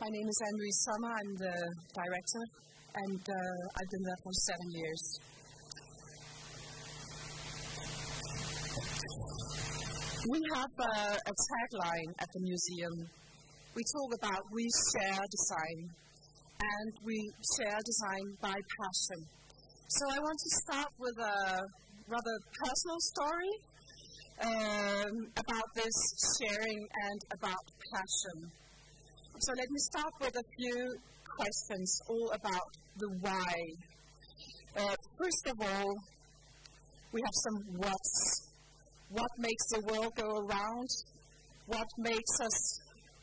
My name is Anne-Louise Sommer. I'm the director, and I've been there for 7 years. We have a tagline at the museum. We talk about we share design, and we share design by passion. So I want to start with a rather personal story about this sharing and about passion. So let me start with a few questions all about the why. First of all, we have some whats. What makes the world go around? What makes us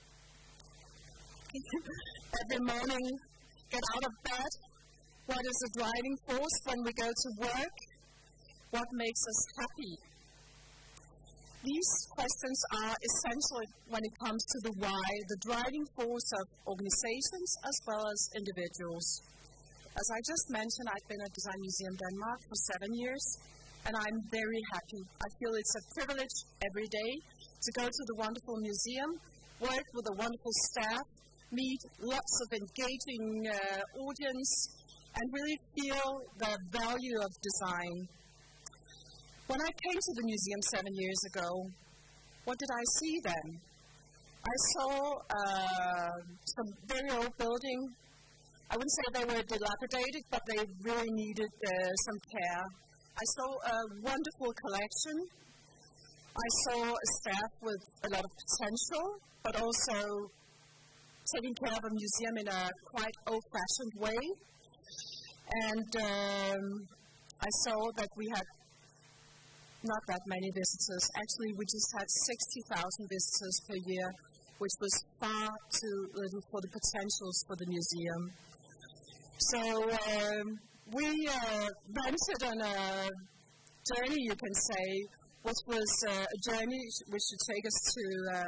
every morning get out of bed? What is the driving force when we go to work? What makes us happy? These questions are essential when it comes to the why, the driving force of organizations as well as individuals. As I just mentioned, I've been at Design Museum Denmark for 7 years, and I'm very happy. I feel it's a privilege every day to go to the wonderful museum, work with a wonderful staff, meet lots of engaging audience, and really feel the value of design. When I came to the museum 7 years ago, what did I see then? I saw some very old building. I wouldn't say they were dilapidated, but they really needed some care. I saw a wonderful collection. I saw a staff with a lot of potential, but also taking care of a museum in a quite old-fashioned way. And I saw that we had not that many visitors. Actually, we just had 60,000 visitors per year, which was far too little for the potentials for the museum. So we ventured on a journey, you can say, which was a journey which should take us to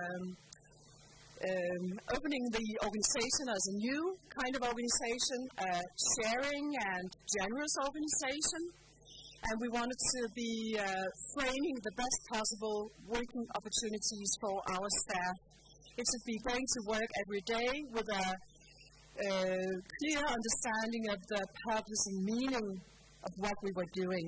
opening the organization as a new kind of organization, a sharing and generous organization. And we wanted to be framing the best possible working opportunities for our staff. It should be going to work every day with a clear understanding of the purpose and meaning of what we were doing.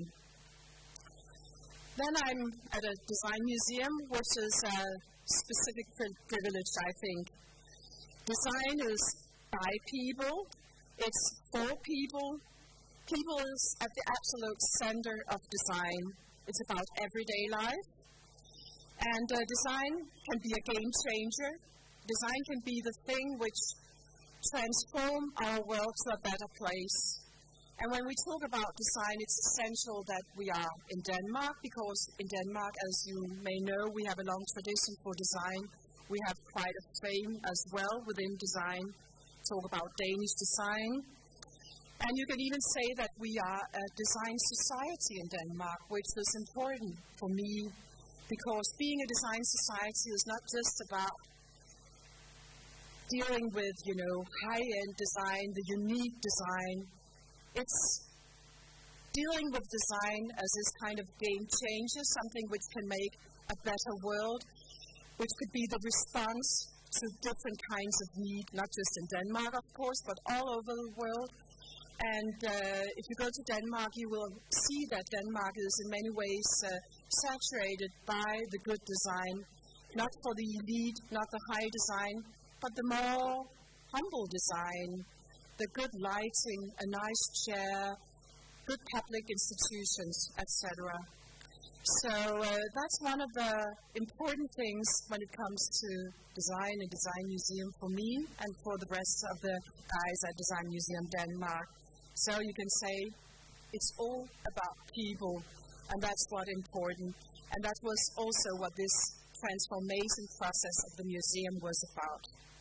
Then I'm at a design museum, which is a specific privilege, I think. Design is by people, it's for people. People is at the absolute center of design. It's about everyday life. And design can be a game changer. Design can be the thing which transforms our world to a better place. And when we talk about design, it's essential that we are in Denmark, because in Denmark, as you may know, we have a long tradition for design. We have quite a fame as well within design. Talk about Danish design. And you can even say that we are a design society in Denmark, which is important for me, because being a design society is not just about dealing with, high-end design, the unique design. It's dealing with design as this kind of game changer, something which can make a better world, which could be the response to different kinds of need, not just in Denmark, of course, but all over the world. And if you go to Denmark, you will see that Denmark is in many ways saturated by the good design, not for the elite, not the high design, but the more humble design, the good lighting, a nice chair, good public institutions, etc. So that's one of the important things when it comes to design and Design Museum for me and for the rest of the guys at Design Museum Denmark. So you can say it's all about people, and that's what's important. And that was also what this transformation process of the museum was about.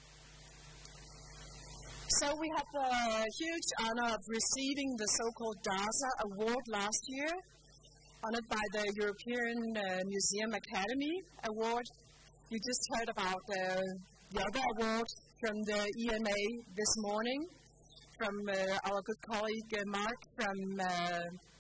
So we had the huge honor of receiving the so-called DASA award last year, honored by the European Museum Academy Award. You just heard about the other award from the EMA this morning, from our good colleague Mark from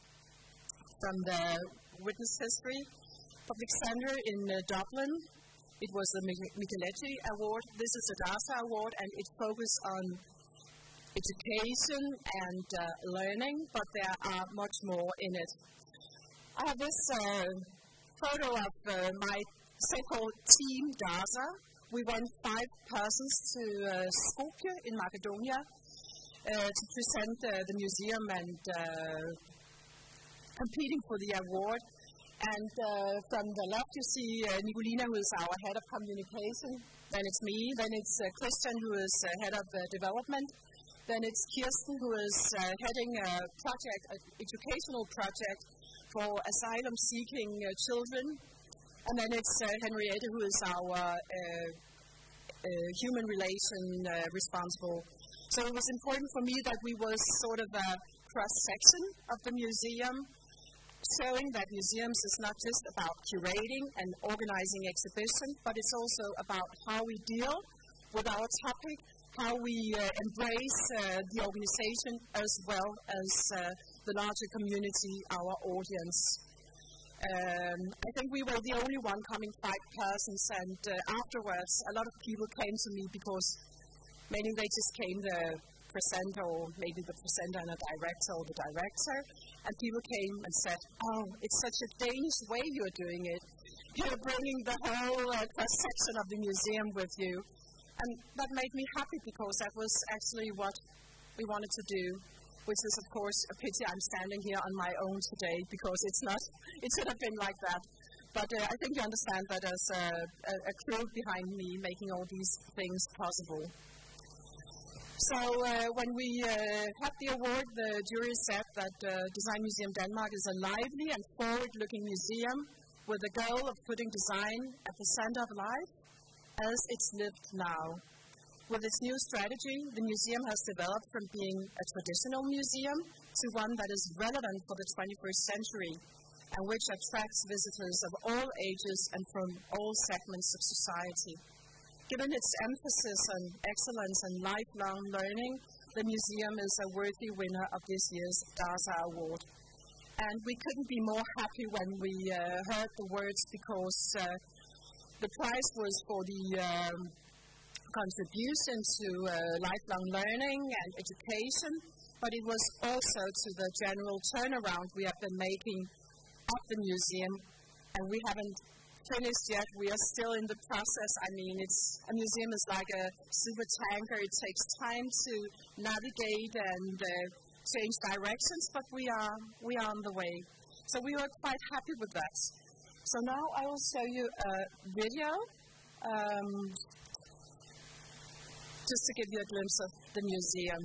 the Witness History Public Center in Dublin. It was the Micheletti Award. This is the DASA Award, and it focuses on education and learning, but there are much more in it. I have this photo of my so-called Team DASA. We went 5 persons to Skopje in Macedonia to present the museum and competing for the award. And from the left you see Nicolina, who is our head of communication. Then it's me. Then it's Christian, who is head of development. Then it's Kirsten, who is heading a project, an educational project for asylum-seeking children. And then it's Henriette, who is our human relation responsible. So it was important for me that we was sort of a cross-section of the museum, showing that museums is not just about curating and organizing exhibitions, but it's also about how we deal with our topic, how we embrace the organization as well as the larger community, our audience. I think we were the only one coming 5 persons, and afterwards a lot of people came to me because maybe they just came the presenter, or maybe the presenter and a director, or the director, and people came and said, "Oh, it's such a Danish way you're doing it. You're bringing the whole cross-section of the museum with you." And that made me happy because that was actually what we wanted to do, which is, of course, a pity I'm standing here on my own today because it should have been like that. But I think you understand that there's a crew behind me making all these things possible. So when we had the award, the jury said that Design Museum Denmark is a lively and forward-looking museum with the goal of putting design at the center of life as it's lived now. With its new strategy, the museum has developed from being a traditional museum to one that is relevant for the 21st century and which attracts visitors of all ages and from all segments of society. Given its emphasis on excellence and lifelong learning, the museum is a worthy winner of this year's DASA Award. And we couldn't be more happy when we heard the words, because the prize was for the contribution to lifelong learning and education, but it was also to the general turnaround we have been making of the museum, and we haven't finished yet. We are still in the process. I mean, a museum is like a super tanker. It takes time to navigate and change directions, but we are on the way. So we were quite happy with that. So now I will show you a video, just to give you a glimpse of the museum.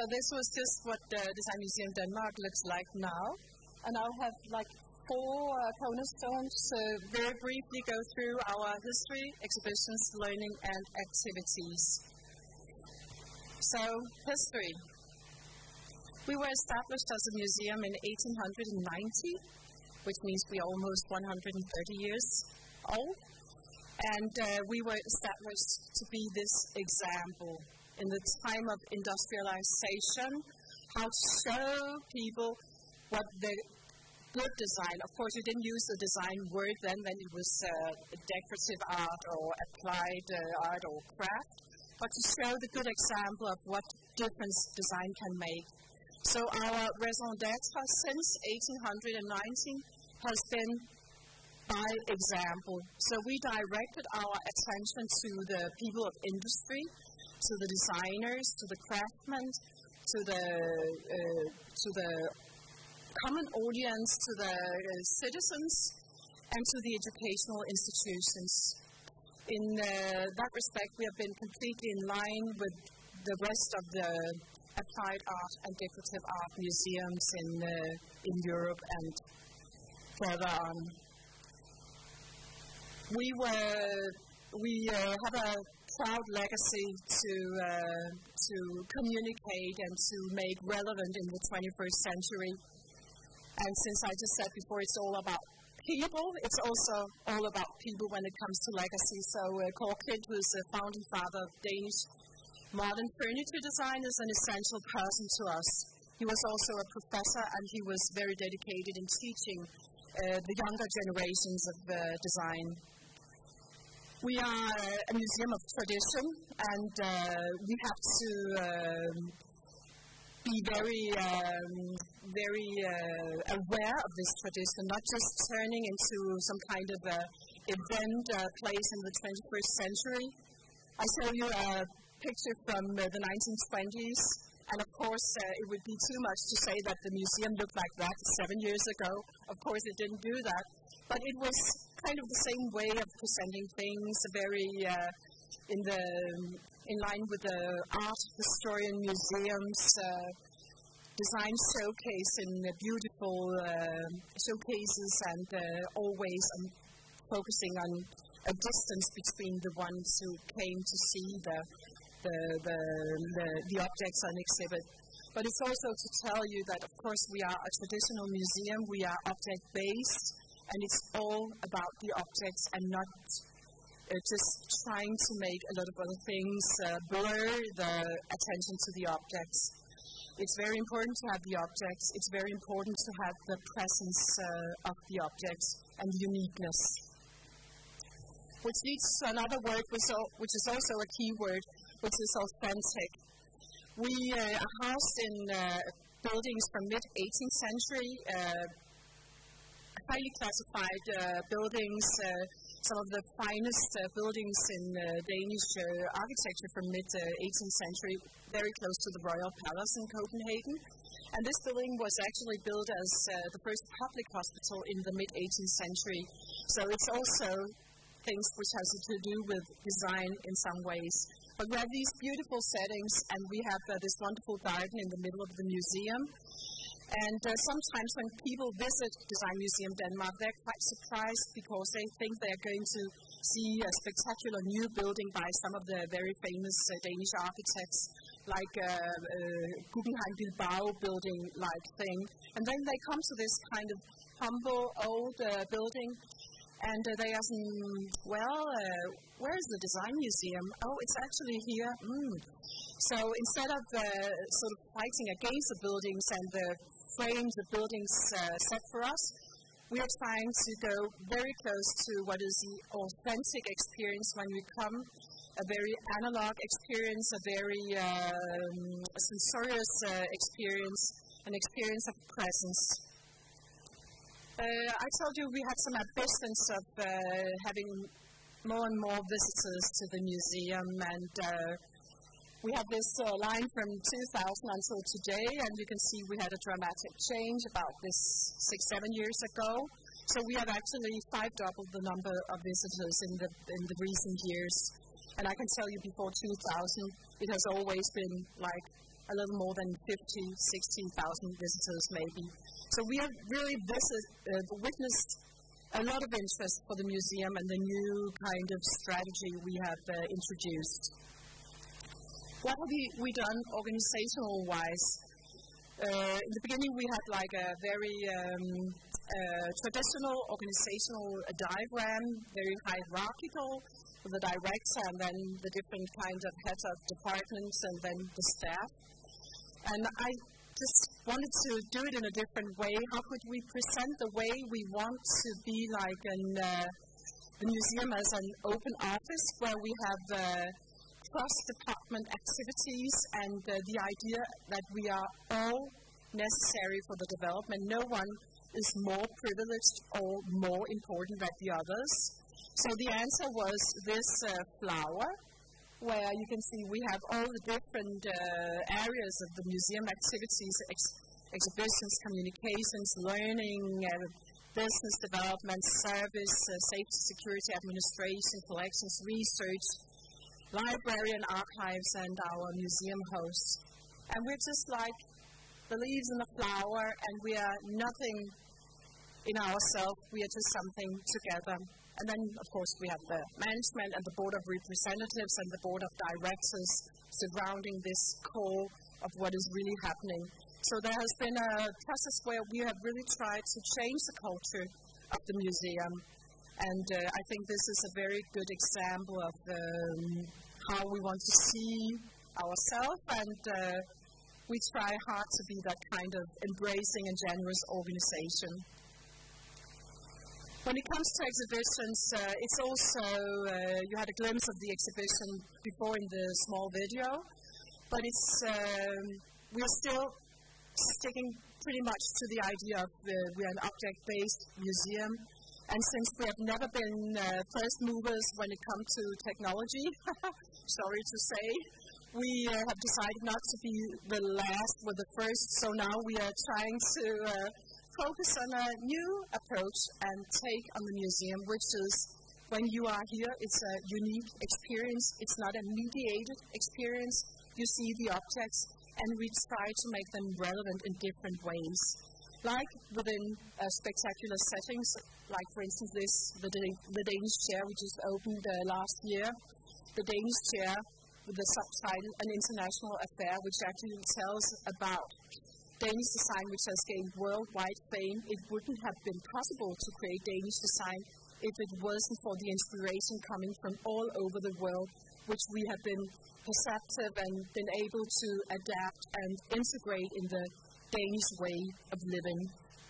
this was just what Design Museum Denmark looks like now. And I'll have like 4 cornerstones to very briefly go through our history, exhibitions, learning, and activities. So, history. We were established as a museum in 1890, which means we are almost 130 years old. And we were established to be this example in the time of industrialization, how to show people what the good design, of course we didn't use the design word then it was decorative art or applied art or craft, but to show the good example of what difference design can make. So our raison d'etre since 1819 has been by example. So we directed our attention to the people of industry, to the designers, to the craftsmen, to the common audience, to the citizens, and to the educational institutions. In that respect, we have been completely in line with the rest of the applied art and decorative art museums in Europe and further on. We have a proud legacy to communicate and to make relevant in the 21st century. And since I just said before, it's all about people, it's also all about people when it comes to legacy. So Kåre Klint, who is the founding father of Danish modern furniture design, is an essential person to us. He was also a professor, and he was very dedicated in teaching the younger generations of design. We are a museum of tradition, and we have to be very aware of this tradition, not just turning into some kind of event place in the 21st century. I show you a picture from the 1920s, and of course it would be too much to say that the museum looked like that 7 years ago. Of course it didn't do that, but it was kind of the same way of presenting things, very in line with the art historian museums, design showcase in beautiful showcases, and always focusing on a distance between the ones who came to see the objects on exhibit. But it's also to tell you that, of course, we are a traditional museum, we are object-based, and it's all about the objects and not just trying to make a lot of other things blur the attention to the objects. It's very important to have the objects. It's very important to have the presence of the objects and the uniqueness. Which leads to another word which is also a key word, which is authentic. We are housed in buildings from mid-18th century, highly classified buildings, some of the finest buildings in Danish architecture from mid-18th century, very close to the Royal Palace in Copenhagen. And this building was actually built as the first public hospital in the mid-18th century. So it's also things which has to do with design in some ways. But we have these beautiful settings, and we have this wonderful garden in the middle of the museum. And sometimes when people visit Design Museum Denmark, they're quite surprised because they think they're going to see a spectacular new building by some of the very famous Danish architects, like Guggenheim Bilbao building-like thing. And then they come to this kind of humble, old building, and they ask, where is the Design Museum? Oh, it's actually here. So instead of sort of fighting against the buildings and the frames the buildings set for us, we are trying to go very close to what is the authentic experience when we come, a very analog experience, a very sensorious experience, an experience of presence. I told you we had some ambitions of having more and more visitors to the museum, and we have this line from 2000 until today, and you can see we had a dramatic change about this 6-7 years ago. So we have actually 5-doubled the number of visitors in the recent years. And I can tell you before 2000, it has always been like a little more than 16,000 visitors maybe. So we have really witnessed a lot of interest for the museum and the new kind of strategy we have introduced. What have we done organizational-wise? In the beginning, we had like a very traditional organizational diagram, very hierarchical, with the director and then the different kinds of heads of departments and then the staff. And I just wanted to do it in a different way. How could we present the way we want to be like the museum as an open office where we have cross-department activities and the idea that we are all necessary for the development. No one is more privileged or more important than the others. So the answer was this flower, where you can see we have all the different areas of the museum activities, exhibitions, communications, learning, business development, service, safety, security, administration, collections, research, library and archives, and our museum hosts. And we're just like the leaves in a flower, and we are nothing in ourselves, we are just something together. And then, of course, we have the management and the board of representatives and the board of directors surrounding this core of what is really happening. So there has been a process where we have really tried to change the culture of the museum. And I think this is a very good example of how we want to see ourselves, and we try hard to be that kind of embracing and generous organization. When it comes to exhibitions, it's also, you had a glimpse of the exhibition before in the small video, but it's, we're still sticking pretty much to the idea of we're an object-based museum. And since we have never been first movers when it comes to technology, sorry to say, we have decided not to be the last or the first. So now we are trying to focus on a new approach and take on the museum, which is when you are here, it's a unique experience. It's not a mediated experience. You see the objects, and we try to make them relevant in different ways. Like within spectacular settings, like for instance the Danish Chair, which just opened last year. The Danish Chair with the subtitle An International Affair, which actually tells about Danish design, which has gained worldwide fame. It wouldn't have been possible to create Danish design if it wasn't for the inspiration coming from all over the world, which we have been perceptive and been able to adapt and integrate in the Danish way of living.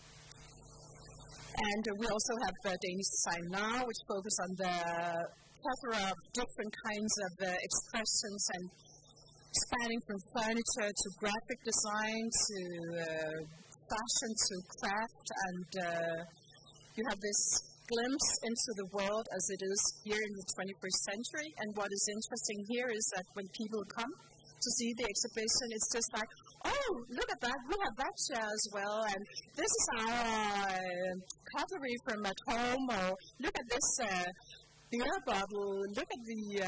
And we also have Danish Design Now, which focus on the plethora of different kinds of expressions, and spanning from furniture to graphic design to fashion to craft. And you have this glimpse into the world as it is here in the 21st century. And what is interesting here is that when people come to see the exhibition, it's just like, oh, look at that, we have that chair as well, and this is our cutlery from at home, or look at this beer bottle, look at the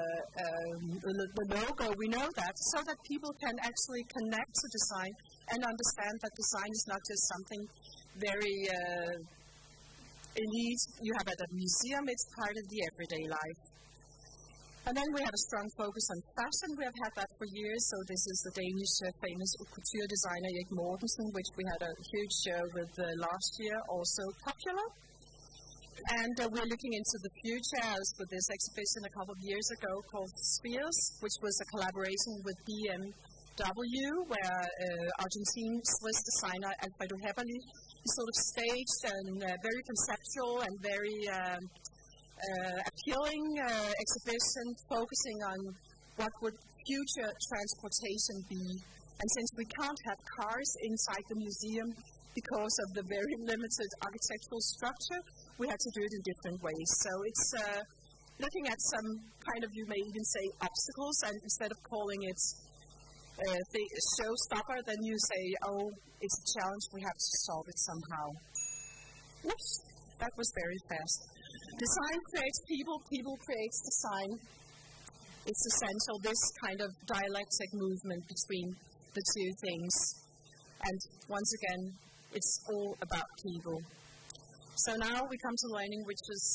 logo, we know that, so that people can actually connect to design and understand that design is not just something very elite you have at a museum, it's part of the everyday life. And then we have a strong focus on fashion. We have had that for years. So this is the Danish famous couture designer Erik Mortensen, which we had a huge show with last year, also popular. And we're looking into the future as with this exhibition a couple of years ago called Spheres, which was a collaboration with BMW, where Argentine-Swiss designer Alfredo Heberli sort of staged and very conceptual and very appealing exhibition focusing on what would future transportation be. And since we can't have cars inside the museum because of the very limited architectural structure, we had to do it in different ways. So it's looking at some kind of, you may even say, obstacles, and instead of calling it the showstopper, then you say, oh, it's a challenge, we have to solve it somehow. Oops, that was very fast. Design creates people, people creates design. It's essential, this kind of dialectic movement between the two things. And once again, it's all about people. So now we come to learning, which is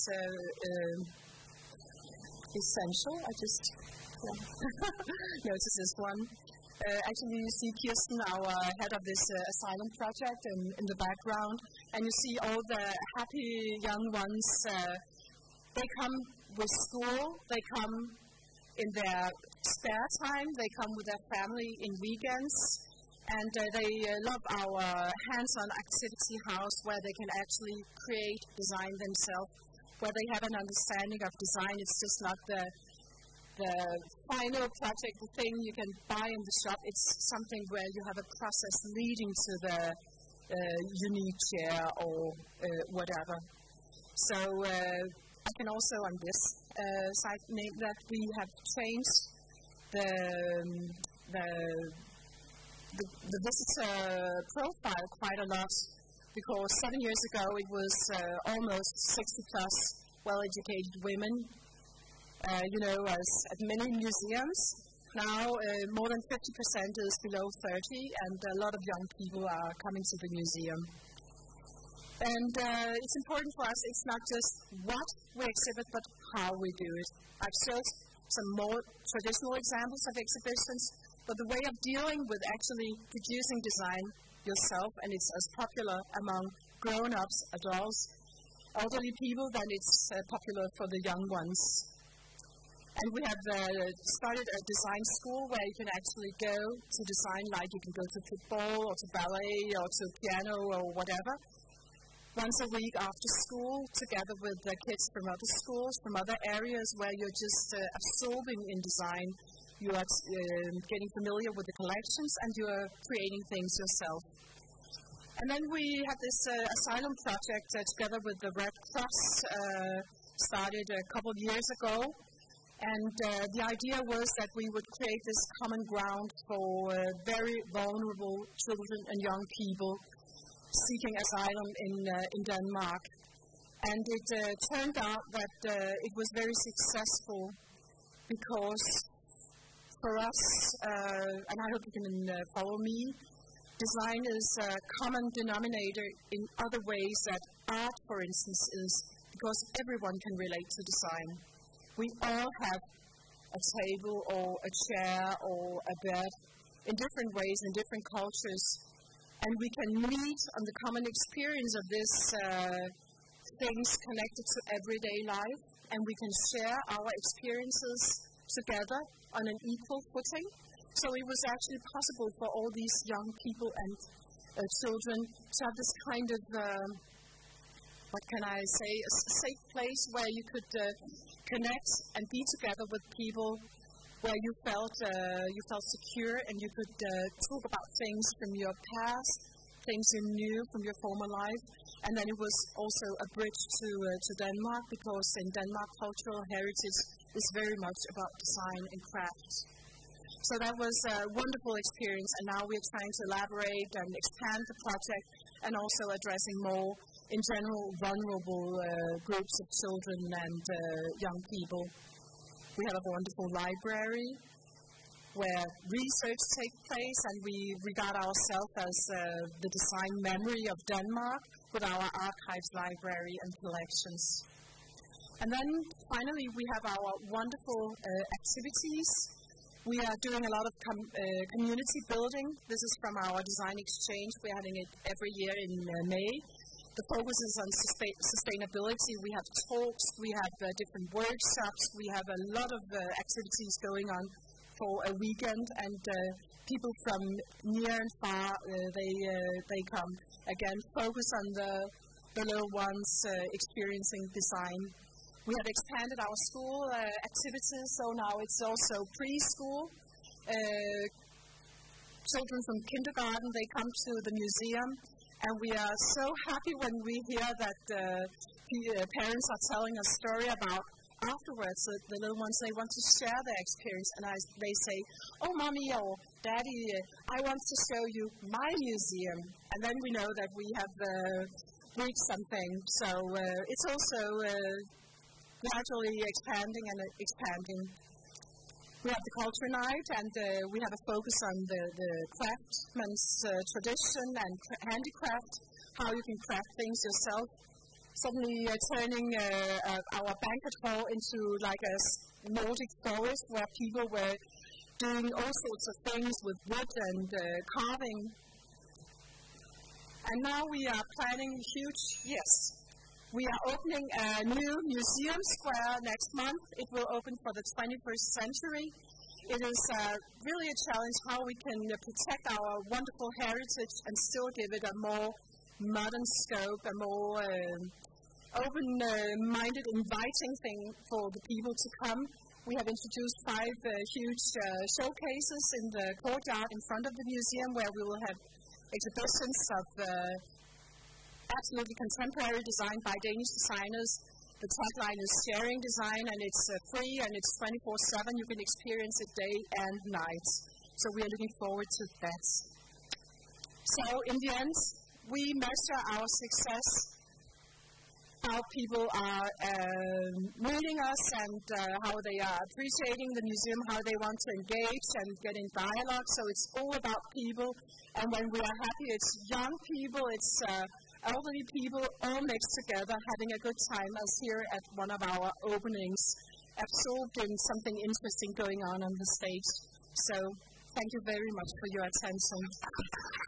essential. I just noticed this one. Actually, you see Kirsten, our head of this asylum project, in the background, and you see all the happy young ones. They come with school, they come in their spare time, they come with their family in weekends, and they love our hands-on activity house where they can actually create, design themselves, where they have an understanding of design. It's just not the final project, the thing you can buy in the shop. It's something where you have a process leading to the unique chair or whatever. So I can also on this side name that we have changed the visitor profile quite a lot, because 7 years ago it was almost 60 plus well-educated women, as at many museums. Now more than 50% is below 30, and a lot of young people are coming to the museum. And it's important for us, it's not just what we exhibit, but how we do it. I've showed some more traditional examples of exhibitions, but the way of dealing with actually producing design yourself, and it's as popular among grown-ups, adults, elderly people, than it's popular for the young ones. And we have started a design school where you can actually go to design, like you can go to football or to ballet or to piano or whatever, once a week after school, together with the kids from other schools, from other areas where you're just absorbing in design. You are getting familiar with the collections and you are creating things yourself. And then we have this asylum project together with the Red Cross, started a couple of years ago. And the idea was that we would create this common ground for very vulnerable children and young people seeking asylum in Denmark. And it turned out that it was very successful, because for us, and I hope you can follow me, design is a common denominator in other ways that art, for instance, is, because everyone can relate to design. We all have a table or a chair or a bed in different ways, in different cultures, and we can meet on the common experience of this things connected to everyday life, and we can share our experiences together on an equal footing. So it was actually possible for all these young people and children to have this kind of, what can I say, a safe place where you could connect and be together with people, where you felt secure, and you could talk about things from your past, things you knew from your former life. And then it was also a bridge to Denmark, because in Denmark, cultural heritage is very much about design and craft. So that was a wonderful experience, and now we're trying to elaborate and expand the project, and also addressing more, in general, vulnerable groups of children and young people. We have a wonderful library where research takes place, and we regard ourselves as the design memory of Denmark with our archives, library, and collections. And then finally, we have our wonderful activities. We are doing a lot of community building. This is from our design exchange. We're having it every year in May. The focus is on sustainability. We have talks, we have different workshops, we have a lot of activities going on for a weekend, and people from near and far, they come. Again, focus on the little ones experiencing design. We have expanded our school activities, so now it's also preschool. Children from kindergarten, they come to the museum, and we are so happy when we hear that parents are telling a story about afterwards, the little ones, they want to share their experience, and they say, "Oh, mommy or daddy, I want to show you my museum." And then we know that we have reached something. So it's also gradually expanding and expanding. We have the culture night, and we have a focus on the craftsman's tradition and handicraft, how you can craft things yourself. Suddenly turning our banquet hall into like a Nordic forest where people were doing all sorts of things with wood and carving. And now we are planning we are opening a new museum square next month. It will open for the 21st century. It is really a challenge how we can protect our wonderful heritage and still give it a more modern scope, a more open-minded, inviting thing for the people to come. We have introduced 5 huge showcases in the courtyard in front of the museum where we will have exhibitions of absolutely contemporary design by Danish designers. The tagline is sharing design, and it's free and it's 24/7. You can experience it day and night. So we are looking forward to that. So in the end, we measure our success, how people are meeting us and how they are appreciating the museum, how they want to engage and get in dialogue. So it's all about people. And when we are happy, it's young people, it's elderly people, all mixed together, having a good time, as here at one of our openings, absorbed in something interesting going on the stage. So thank you very much for your attention.